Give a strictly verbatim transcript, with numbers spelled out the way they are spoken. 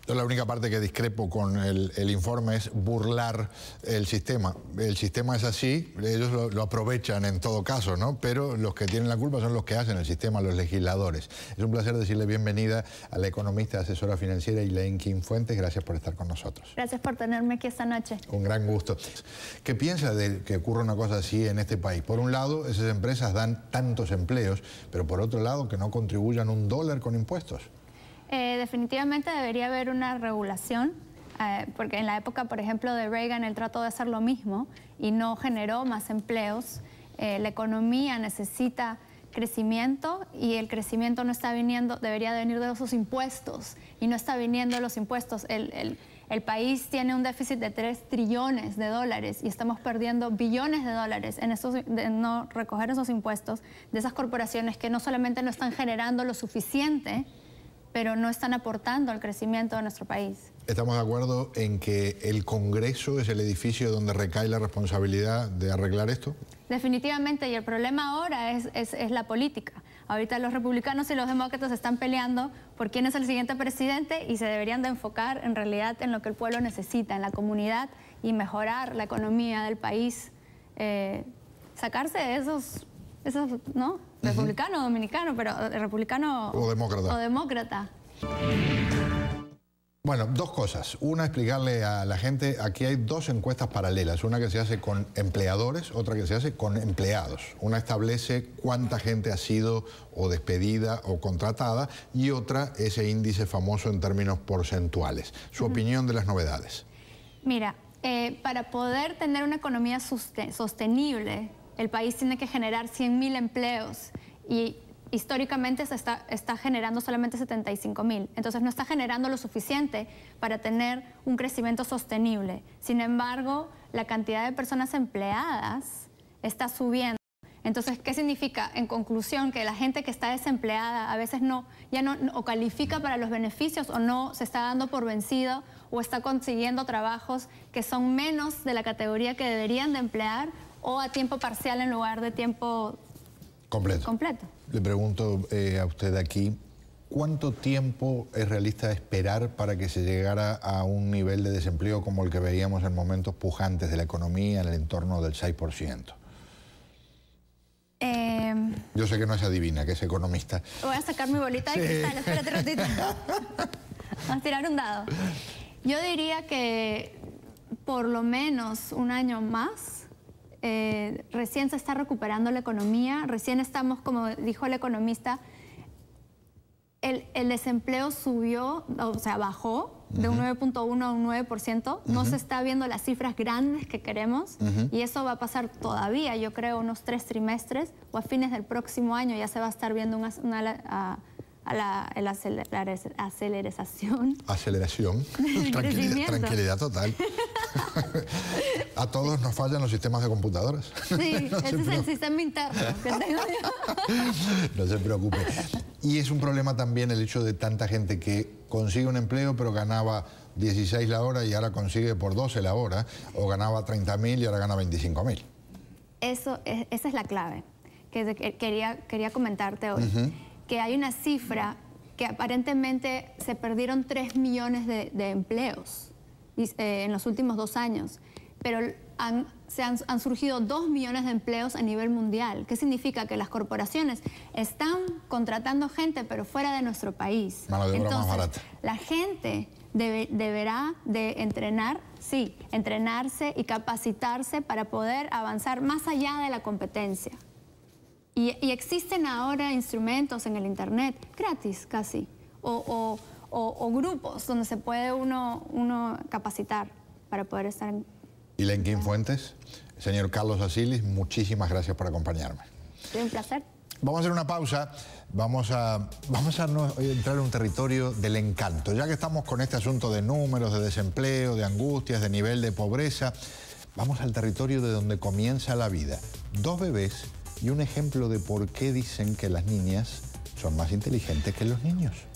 Yo la única parte que discrepo con el, el informe es burlar el sistema. El sistema es así, ellos lo, lo aprovechan en todo caso, ¿no? Pero los que tienen la culpa son los que hacen el sistema, los legisladores. Es un placer decirle bienvenida a la economista, asesora financiera Elaine Quim-Fuentes. Gracias por estar con nosotros. Gracias por tenerme aquí esta noche. Un gran gusto. ¿Qué piensa de que ocurra una cosa así en este país? Por un lado, esas empresas dan tantos empleos, pero por otro lado, que no contribuyan un dólar con impuestos. Eh, definitivamente debería haber una regulación, eh, porque en la época, por ejemplo, de Reagan, él trató de hacer lo mismo y no generó más empleos. Eh, la economía necesita crecimiento y el crecimiento no está viniendo, debería venir de esos impuestos y no está viniendo de los impuestos. El, el, el país tiene un déficit de tres trillones de dólares y estamos perdiendo billones de dólares en, esos, de no recoger esos impuestos de esas corporaciones que no solamente no están generando lo suficiente, pero no están aportando al crecimiento de nuestro país. ¿Estamos de acuerdo en que el Congreso es el edificio donde recae la responsabilidad de arreglar esto? Definitivamente, y el problema ahora es, es, es la política. Ahorita los republicanos y los demócratas están peleando por quién es el siguiente presidente y se deberían de enfocar en realidad en lo que el pueblo necesita, en la comunidad y mejorar la economía del país, eh, sacarse de esos... Eso, ¿no? Republicano, uh-huh. dominicano, pero republicano o demócrata. O demócrata. Bueno, dos cosas. Una, explicarle a la gente, aquí hay dos encuestas paralelas. Una que se hace con empleadores, otra que se hace con empleados. Una establece cuánta gente ha sido o despedida o contratada y otra, ese índice famoso en términos porcentuales. Su uh-huh. opinión de las novedades. Mira, eh, para poder tener una economía sostenible, el país tiene que generar cien mil empleos y históricamente se está, está generando solamente setenta y cinco mil. Entonces no está generando lo suficiente para tener un crecimiento sostenible. Sin embargo, la cantidad de personas empleadas está subiendo. Entonces, ¿qué significa? En conclusión, que la gente que está desempleada a veces no, ya no o califica para los beneficios o no se está dando por vencido o está consiguiendo trabajos que son menos de la categoría que deberían de emplear o a tiempo parcial en lugar de tiempo completo. completo. Le pregunto eh, a usted aquí, ¿cuánto tiempo es realista esperar para que se llegara a un nivel de desempleo como el que veíamos en momentos pujantes de la economía, en el entorno del seis por ciento? Eh, Yo sé que no es adivina, que es economista. Voy a sacar mi bolita de sí. cristal, espérate un ratito. Vamos a tirar un dado. Yo diría que por lo menos un año más. Eh, recién se está recuperando la economía, recién estamos, como dijo el economista, el, el desempleo subió, o sea, bajó de uh-huh. un nueve punto uno a un nueve por ciento, uh-huh. no se está viendo las cifras grandes que queremos uh-huh. y eso va a pasar todavía, yo creo, unos tres trimestres o a fines del próximo año ya se va a estar viendo una... una a, a la, la aceleración. Aceleración. Tranquilidad, tranquilidad total. A todos nos fallan los sistemas de computadoras. Sí, no ese es el sistema interno que tengo yo. No se preocupe. Y es un problema también el hecho de tanta gente que consigue un empleo pero ganaba dieciséis la hora y ahora consigue por doce la hora, o ganaba treinta mil y ahora gana veinticinco mil. Eso, es, esa es la clave que, que quería, quería comentarte hoy. Uh-huh. Que hay una cifra que aparentemente se perdieron tres millones de, de empleos eh, en los últimos dos años, pero han, se han, han surgido dos millones de empleos a nivel mundial. ¿Qué significa? Que las corporaciones están contratando gente, pero fuera de nuestro país. Mano de obra Entonces, más barata. La gente debe, deberá de entrenar, sí, entrenarse y capacitarse para poder avanzar más allá de la competencia. Y, y existen ahora instrumentos en el internet, gratis casi, o, o, o, o grupos donde se puede uno, uno capacitar para poder estar en... Elaine Quim-Fuentes, señor Carlos Asilis, muchísimas gracias por acompañarme. Es un placer. Vamos a hacer una pausa, vamos a, vamos a no, entrar en un territorio del encanto. Ya que estamos con este asunto de números, de desempleo, de angustias, de nivel de pobreza, vamos al territorio de donde comienza la vida. Dos bebés y un ejemplo de por qué dicen que las niñas son más inteligentes que los niños.